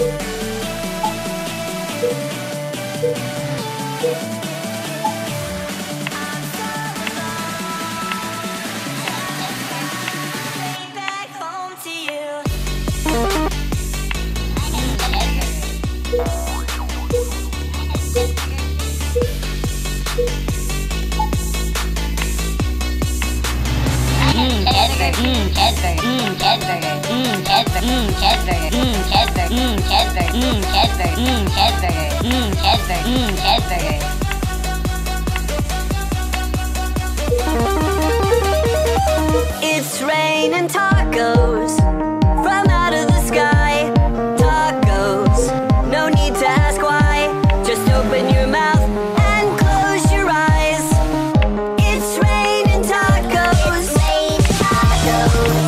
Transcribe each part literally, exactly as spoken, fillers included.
It's raining tacos from out of the sky. Tacos, no need to ask why. Just open your mouth and close your eyes. It's raining tacos. Rain tacos.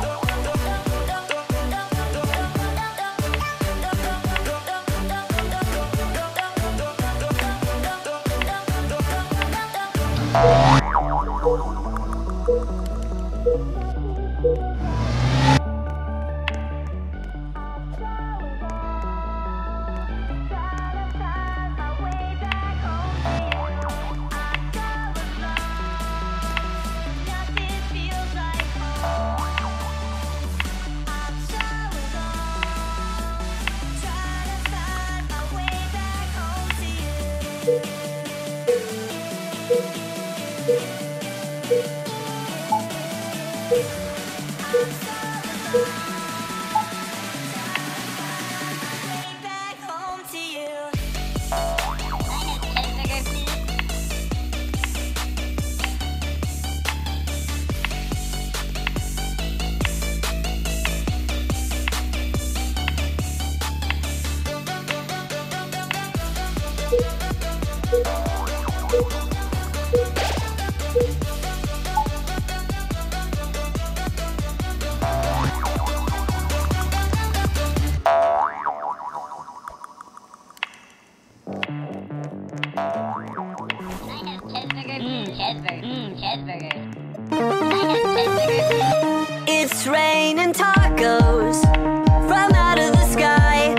It's raining tacos from out of the sky.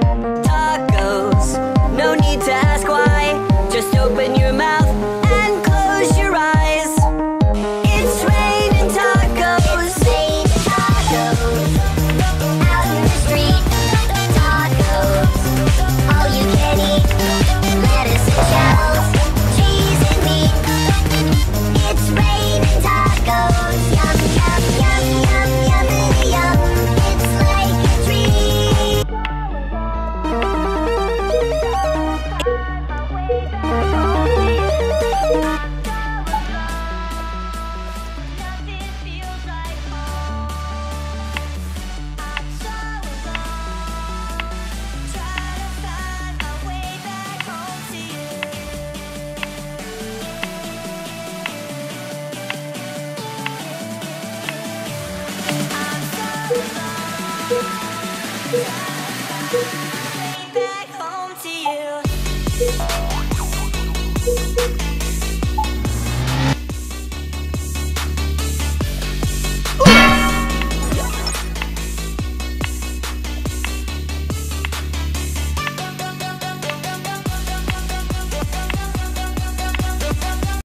Tacos, no need to ask why. Just open your mouth and close your eyes. It's raining tacos. Rain tacos. Out in the street. Tacos. All you can eat. Lettuce and shells. Cheese and meat. It's raining tacos. Yum, yum, yum, yum, yum, yum. It's like a treat. Back home to you.